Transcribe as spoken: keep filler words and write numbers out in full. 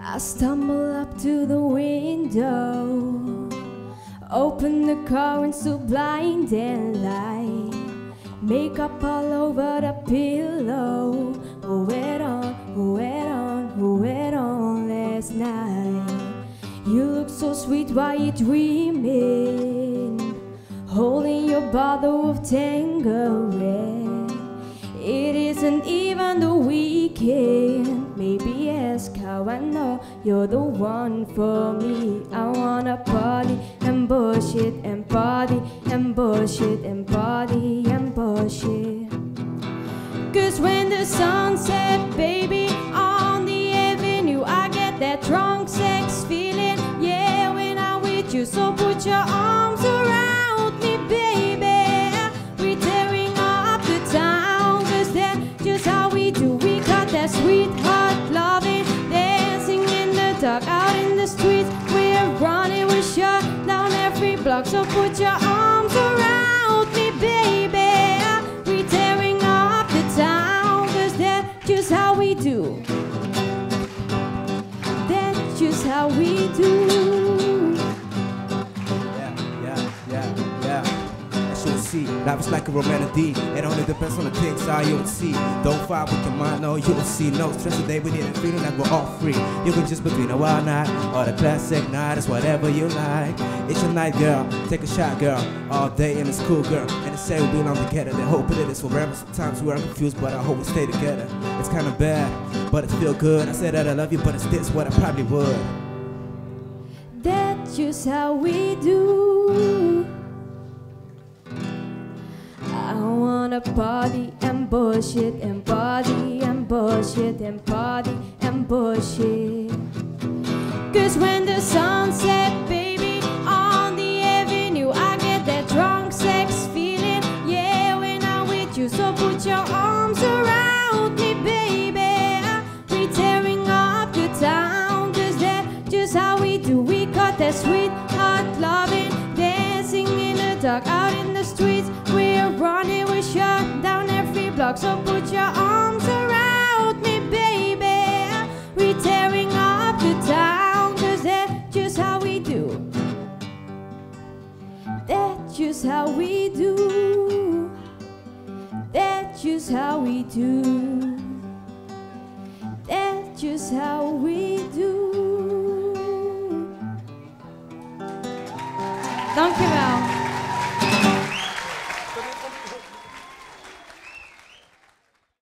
I stumble up to the window, open the curtains to blinding light, makeup all over the pillow. Who went on, who went on, who went on last night? You look so sweet while you're dreaming, holding your bottle of Tanqueray. It isn't even the weekend. Maybe ask how I know you're the one for me. I wanna party and bullshit and party and bullshit and party and bullshit. Cause when the sun sets, baby, on the avenue, I get that drunk sex feeling. Yeah, when I'm with you, so put your arms around me, baby. We're tearing up the town, cause that's just how we do. We got that sweetheart loving, dancing in the dark, out in the streets. We're running, we shut down every block, so put your arms around me, baby. We're tearing up the town, cause that's just how we do. That's just how we do. Yeah, yeah, yeah, yeah. As you'll see, life is like a romantic deed. It only depends on the things that you'll see. Don't fight with your mind, no, you'll see. No stress today, we need a feeling like we're all free. You can just between a wild night or the classic night. It's whatever you like. It's your night, girl. Take a shot, girl. All day in the school, girl. And they say we belong together. They hope it is forever. Sometimes we are confused, but I hope we stay together. It's kind of bad, but it feel good. I say that I love you, but it's this what I probably would. That's just how we do. I wanna party and bullshit and party and bullshit and party and bullshit. Cause when the sun sets, baby, on the avenue, I get that drunk sex feeling. Yeah, when I'm with you, so put your arms around me, baby. We're tearing up the town, cause that's just how we do. We got that sweetheart loving, dancing in the dark, out in the streets. We're running, we shut down every block, so put your arms around me, baby. We're tearing up the town, cause that's just how we do. That's just how we do. That's just how we do. That's just how we do.